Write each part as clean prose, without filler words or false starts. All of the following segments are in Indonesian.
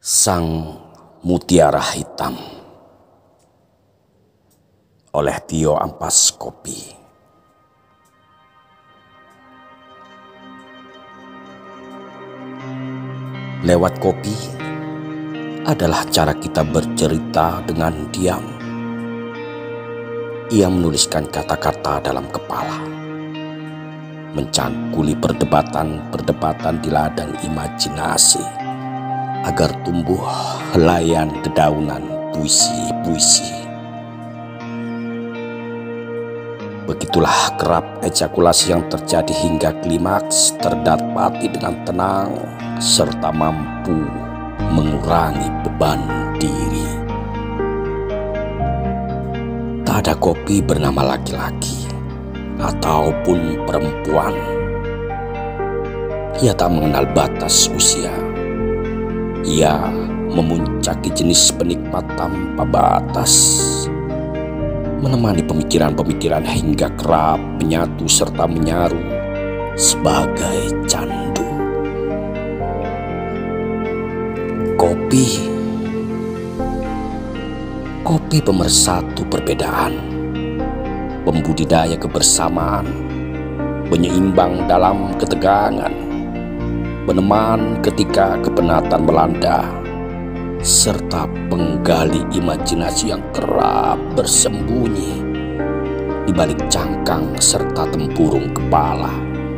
Sang Mutiara Hitam oleh Tio Ampas Kopi. Lewat kopi adalah cara kita bercerita dengan diam. Ia menuliskan kata-kata dalam kepala, mencangkuli perdebatan-perdebatan di ladang imajinasi, agar tumbuh helaian dedaunan puisi-puisi. Begitulah kerap ejakulasi yang terjadi hingga klimaks terdapati dengan tenang serta mampu mengurangi beban diri. Tak ada kopi bernama laki-laki ataupun perempuan. Ia tak mengenal batas usia. Ia memuncaki jenis penikmat tanpa batas, menemani pemikiran-pemikiran hingga kerap menyatu serta menyaru sebagai candu. Kopi pemersatu perbedaan, pembudidaya kebersamaan, penyeimbang dalam ketegangan, peneman ketika kepenatan melanda, serta penggali imajinasi yang kerap bersembunyi di balik cangkang serta tempurung kepala.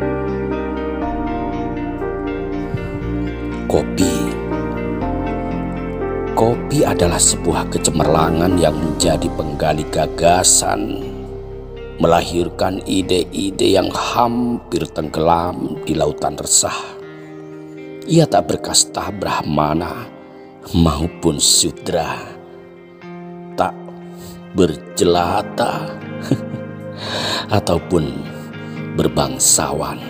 Kopi adalah sebuah kecemerlangan yang menjadi penggali gagasan, melahirkan ide-ide yang hampir tenggelam di lautan resah. Ia tak berkasta Brahmana maupun Sudra, tak berjelata ataupun berbangsawan.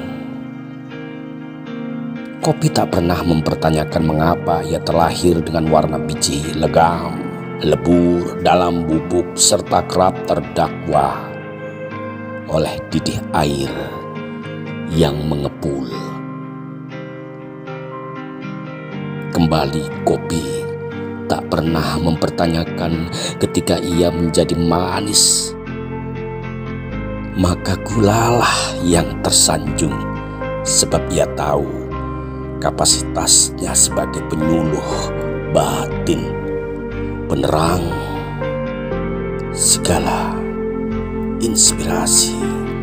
Kopi tak pernah mempertanyakan mengapa ia terlahir dengan warna biji legam, lebur dalam bubuk, serta kerap terdakwa oleh didih air yang mengepul. Kembali, kopi tak pernah mempertanyakan ketika ia menjadi manis, maka gulalah yang tersanjung, sebab ia tahu kapasitasnya sebagai penyuluh batin, penerang segala inspirasi.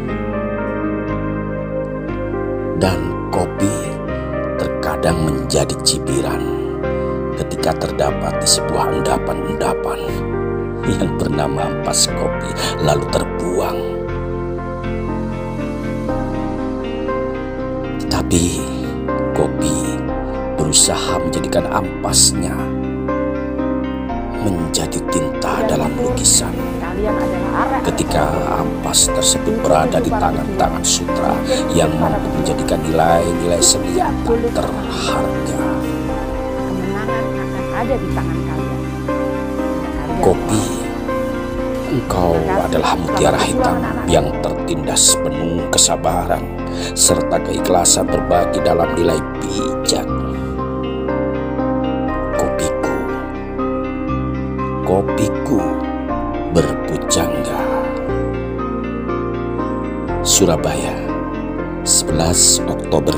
Dan kopi terkadang menjadi cibiran ketika terdapat di sebuah endapan-endapan yang bernama ampas kopi lalu terbuang. Tetapi kopi berusaha menjadikan ampasnya menjadi tinta dalam lukisan. Ketika ampas tersebut berada di tangan-tangan sutra yang mampu menjadikan nilai-nilai seni yang tak terharga. Kemenangan akan ada di tangan kalian. Kopi, engkau adalah mutiara hitam yang tertindas penuh kesabaran serta keikhlasan berbagi dalam nilai bijak. Kopiku berpujangga. Surabaya, 11 Oktober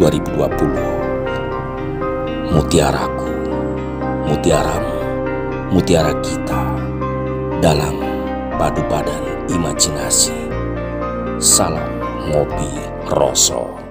2020. Mutiaraku, mutiaramu, mutiara kita dalam padu padan imajinasi. Salam ngopi rasa.